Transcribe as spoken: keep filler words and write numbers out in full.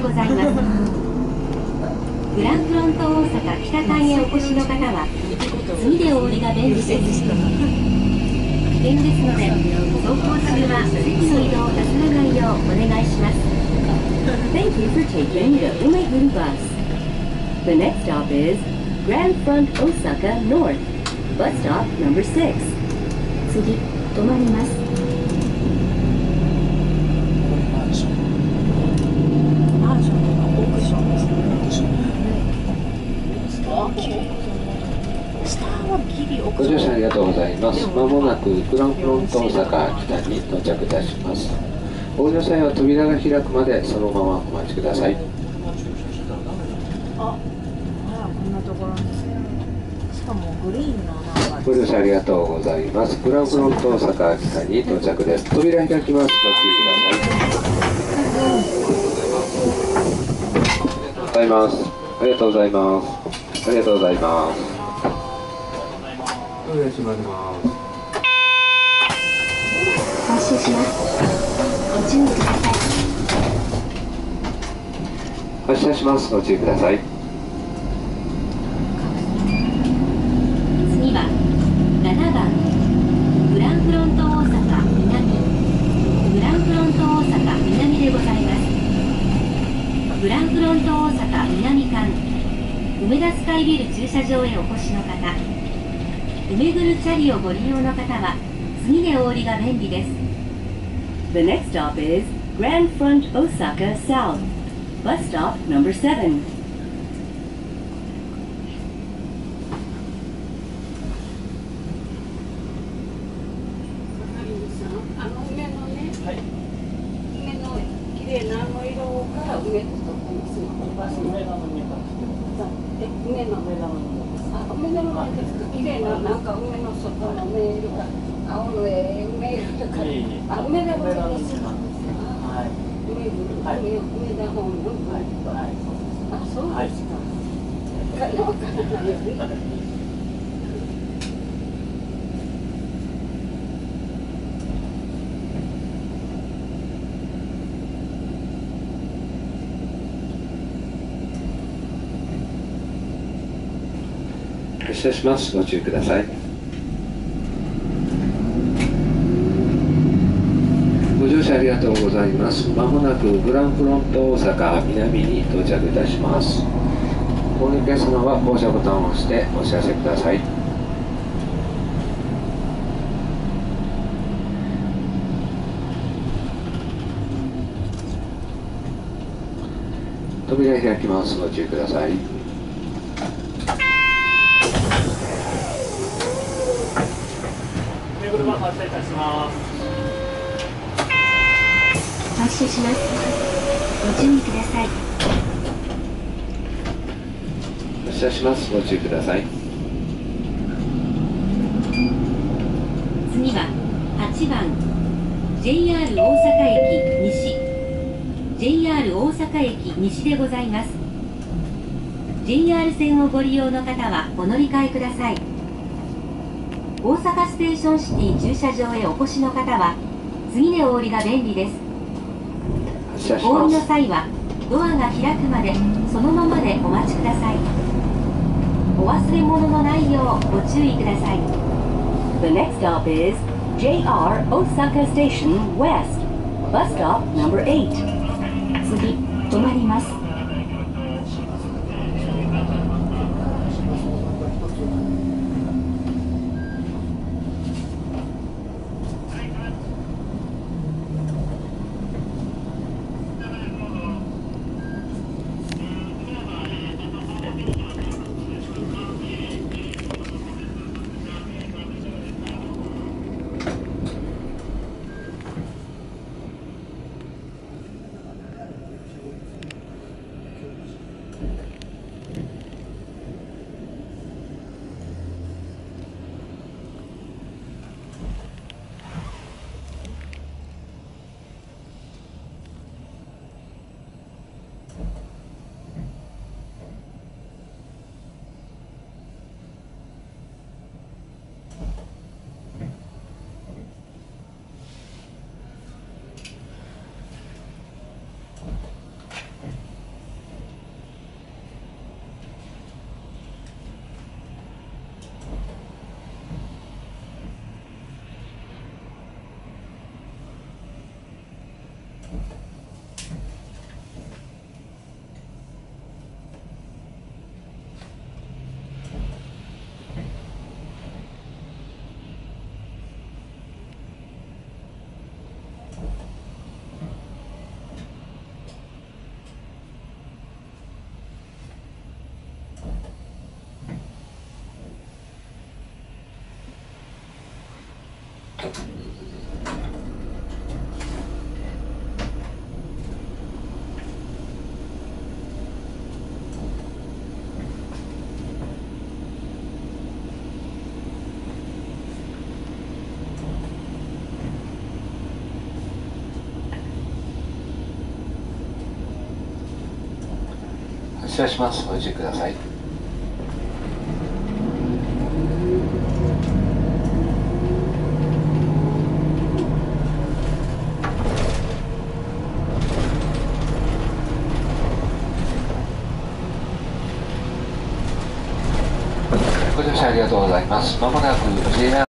ございます。グランフロント大阪北間へお越しの方は次でお降りが便利です。危険ですので、走行中は席の移動をなさらないようお願いします。Thank you for taking the Umeguru bus. The next stop is Grand Front Osaka North, bus stop number six. 次、止まります。 マンションのオークションですね。下はギリ奥ご乗車ありがとうございます。まもなくグランフロント大阪北に到着いたします。お降りの際は扉が開くまでそのままお待ちください。 あ、あら、こんなところに。しかもグリーンのなんか。 ご乗車ありがとうございます。グランフロント大阪北に到着です。扉開きます。ご注意ください。ありがとうございます。ありがとうございます。ありがとうございます。お願いします。 発車します。ご注意ください。 発車します。ご注意ください。 次はななばんグランフロント大阪南、グランフロント大阪南でございます。グランフロント大阪南間梅田スカイビル駐車場へお越しの方、梅ぐるチャリをご利用の方は次でお降りが便利です。The next stop is Grand Front Osaka South, bus stop number seven. あの梅のね、梅の綺麗なあの色から梅ととってます。梅の梅か。え、梅の梅のあ、梅の梅ですか。綺麗ななんか梅の外の梅色が青のえ梅色とか。あ、梅田の梅です。はい。梅梅梅田方の梅。はい。あ、そうですか。かわからないよね。 発車します。ご注意ください。ご乗車ありがとうございます。まもなくグランフロント大阪南に到着いたします。お降りのお客様は降車ボタンを押してお知らせください。扉開きます。ご注意ください。 車発車いたします。 発車します。ご注意ください。 発車します。ご注意ください。 次ははちばん ジェイアール 大阪駅西 ジェイアール 大阪駅西でございます。 ジェイアール 線をご利用の方はお乗り換えください。大阪ステーションシティ駐車場へお越しの方は次でお降りが便利です。 発車しお降りのます。 際はドアが開くまでそのままでお待ちください。お忘れ物のないようご注意ください。 The next stop is ジェイアール Osaka Station West, bus stop number eight. 次、止まります。 発車します。ご注意ください。ご乗車ありがとうございます。まもなく ジェイアール